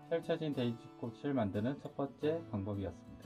펼쳐진 데이지꽃을 만드는 첫 번째 방법이었습니다.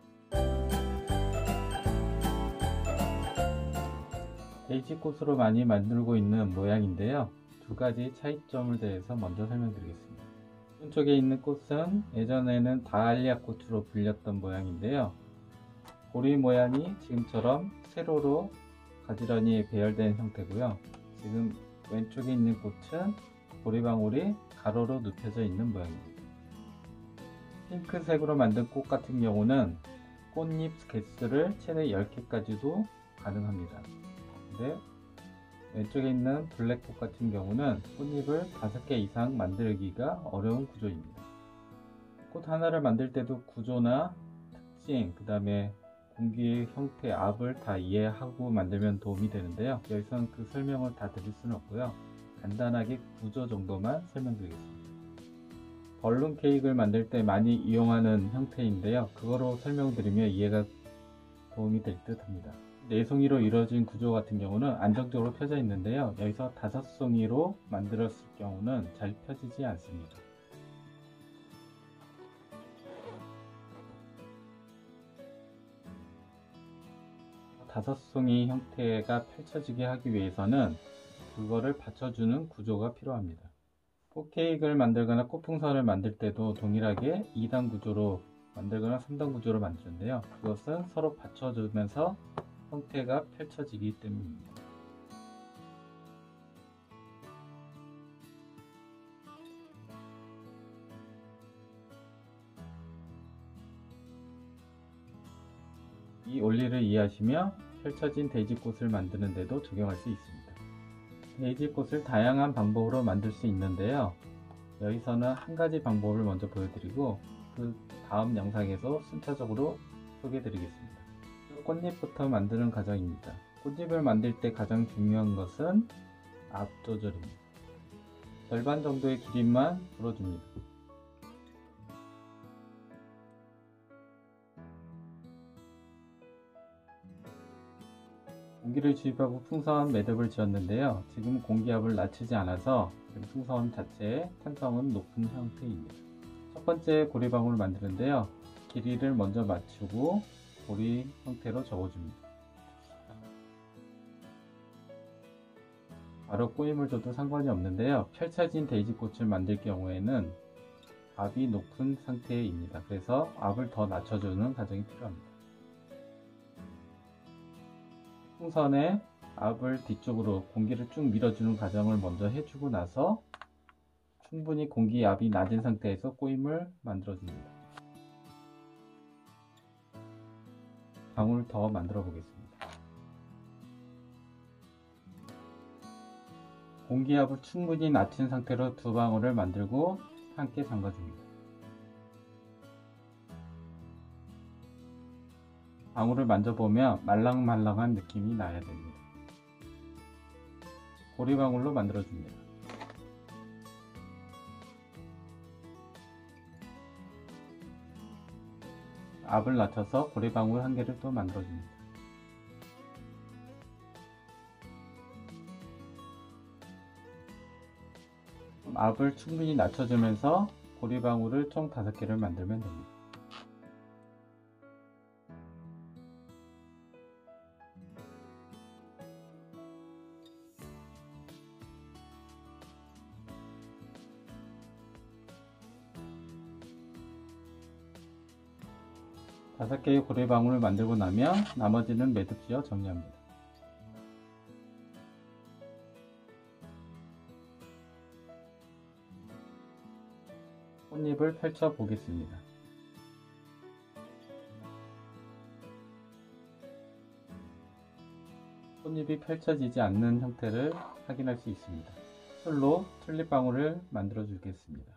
데이지꽃으로 많이 만들고 있는 모양인데요. 두 가지 차이점을 대해서 먼저 설명드리겠습니다. 오른쪽에 있는 꽃은 예전에는 다알리아 꽃으로 불렸던 모양인데요. 고리 모양이 지금처럼 세로로 가지런히 배열된 형태고요. 지금 왼쪽에 있는 꽃은 고리방울이 가로로 눕혀져 있는 모양입니다. 핑크색으로 만든 꽃 같은 경우는 꽃잎 개수를 최대 10개까지도 가능합니다. 근데 왼쪽에 있는 블랙꽃 같은 경우는 꽃잎을 5개 이상 만들기가 어려운 구조입니다. 꽃 하나를 만들 때도 구조나 특징, 그 다음에 공기의 형태, 압을 다 이해하고 만들면 도움이 되는데요. 여기서는 그 설명을 다 드릴 수는 없고요. 간단하게 구조 정도만 설명드리겠습니다. 벌룬 케이크를 만들 때 많이 이용하는 형태인데요. 그거로 설명드리면 이해가 도움이 될 듯 합니다. 4송이로 이루어진 구조 같은 경우는 안정적으로 펴져 있는데요. 여기서 5송이로 만들었을 경우는 잘 펴지지 않습니다. 다섯 송이 형태가 펼쳐지게 하기 위해서는 그거를 받쳐주는 구조가 필요합니다. 꽃케이크를 만들거나 꽃풍선을 만들 때도 동일하게 2단 구조로 만들거나 3단 구조로 만드는데요. 그것은 서로 받쳐주면서 형태가 펼쳐지기 때문입니다. 이 원리를 이해하시며 펼쳐진 데이지꽃을 만드는 데도 적용할 수 있습니다. 데이지꽃을 다양한 방법으로 만들 수 있는데요. 여기서는 한 가지 방법을 먼저 보여드리고 그 다음 영상에서 순차적으로 소개해 드리겠습니다. 꽃잎부터 만드는 과정입니다. 꽃잎을 만들 때 가장 중요한 것은 압 조절입니다. 절반 정도의 길이만 불어줍니다. 공기를 주입하고 풍선 매듭을 지었는데요. 지금 공기압을 낮추지 않아서 풍선 자체의 탄성은 높은 형태입니다. 첫 번째 고리방울을 만드는데요. 길이를 먼저 맞추고 고리 형태로 접어줍니다. 바로 꼬임을 줘도 상관이 없는데요. 펼쳐진 데이지꽃을 만들 경우에는 압이 높은 상태입니다. 그래서 압을 더 낮춰주는 과정이 필요합니다. 풍선에 압을 뒤쪽으로 공기를 쭉 밀어주는 과정을 먼저 해주고 나서 충분히 공기압이 낮은 상태에서 꼬임을 만들어줍니다. 방울 더 만들어 보겠습니다. 공기압을 충분히 낮춘 상태로 2방울을 만들고 함께 잠가줍니다. 방울을 만져보면 말랑말랑한 느낌이 나야 됩니다. 고리방울로 만들어줍니다. 압을 낮춰서 고리방울 1개를 또 만들어줍니다. 압을 충분히 낮춰주면서 고리방울을 총 5개를 만들면 됩니다. 다섯 개의 고리방울을 만들고 나면 나머지는 매듭지어 정리합니다. 꽃잎을 펼쳐 보겠습니다. 꽃잎이 펼쳐지지 않는 형태를 확인할 수 있습니다. 술로 튤립방울을 만들어 주겠습니다.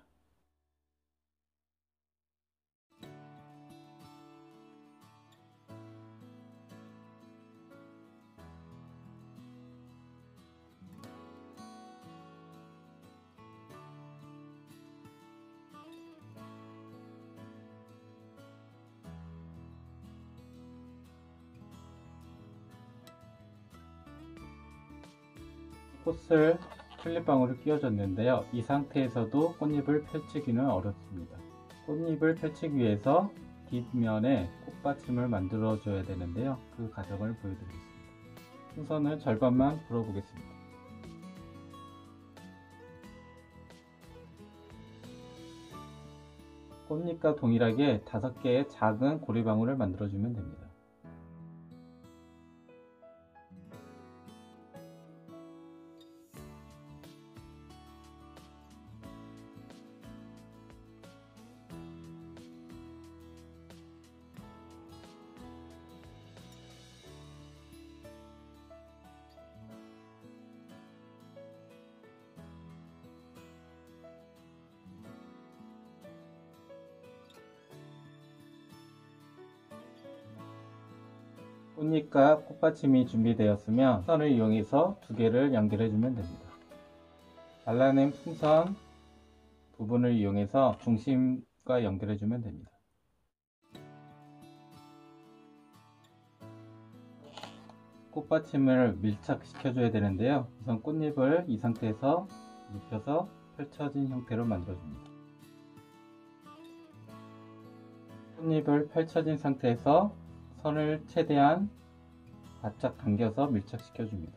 꽃을 튤립방울을 끼워줬는데요. 이 상태에서도 꽃잎을 펼치기는 어렵습니다. 꽃잎을 펼치기 위해서 뒷면에 꽃받침을 만들어 줘야 되는데요. 그 과정을 보여드리겠습니다. 풍선을 절반만 불어보겠습니다. 꽃잎과 동일하게 5개의 작은 고리방울을 만들어주면 됩니다. 꽃잎과 꽃받침이 준비되었으면 풍선을 이용해서 2개를 연결해 주면 됩니다. 잘라낸 풍선 부분을 이용해서 중심과 연결해 주면 됩니다. 꽃받침을 밀착시켜 줘야 되는데요. 우선 꽃잎을 이 상태에서 눕혀서 펼쳐진 형태로 만들어 줍니다. 꽃잎을 펼쳐진 상태에서 선을 최대한 바짝 당겨서 밀착시켜 줍니다.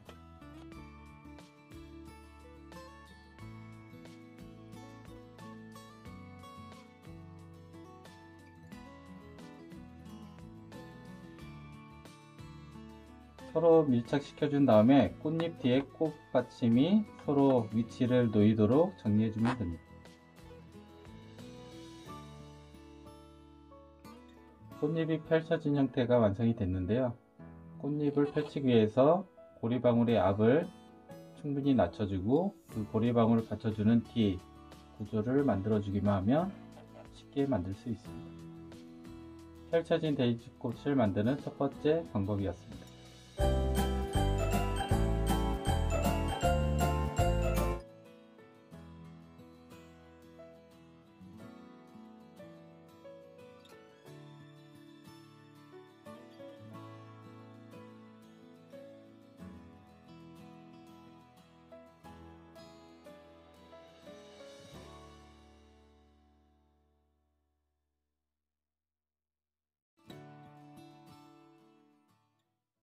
서로 밀착시켜 준 다음에 꽃잎 뒤에 꽃받침이 서로 위치를 놓이도록 정리해 주면 됩니다. 꽃잎이 펼쳐진 형태가 완성이 됐는데요. 꽃잎을 펼치기 위해서 고리방울의 앞을 충분히 낮춰주고 그 고리방울을 받쳐주는 뒤 구조를 만들어주기만 하면 쉽게 만들 수 있습니다. 펼쳐진 데이지꽃을 만드는 첫 번째 방법이었습니다.